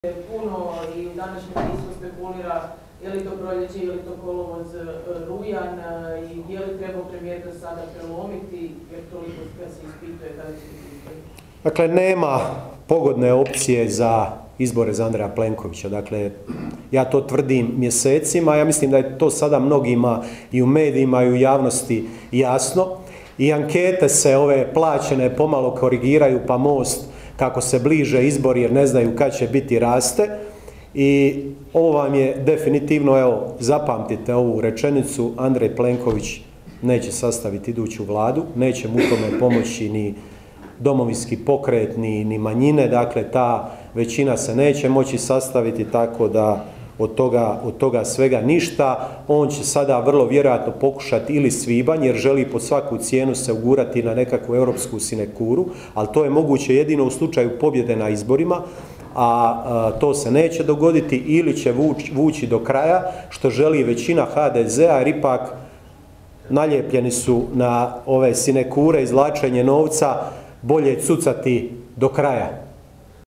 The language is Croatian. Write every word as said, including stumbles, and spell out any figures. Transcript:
Puno i u današnjem pismu spekulira je li to proljeće, je li to kolovoz, rujan i je li trebao premijer do sada prelomiti jer toliko kad se ispituje kada će biti. Dakle, nema pogodne opcije za izbore za Andreja Plenkovića. Dakle, ja to tvrdim mjesecima, ja mislim da je to sada mnogima i u medijima i u javnosti jasno. I ankete se ove plaćene pomalo korigiraju, pa MOST kako se bliže izbori jer ne znaju kad će biti raste. I ovo vam je definitivno, evo, zapamtite ovu rečenicu, Andrej Plenković neće sastaviti iduću vladu, neće mu tome pomoći ni Domovinski pokret, ni, ni manjine, dakle ta većina se neće moći sastaviti, tako da od toga, od toga svega ništa. On će sada vrlo vjerojatno pokušati ili svibanj jer želi pod svaku cijenu se ugurati na nekakvu europsku sinekuru, ali to je moguće jedino u slučaju pobjede na izborima, a, a to se neće dogoditi, ili će vući, vući do kraja što želi većina ha de zea jer ipak nalijepljeni su na ove sinekure, izvlačenje novca, bolje cucati do kraja.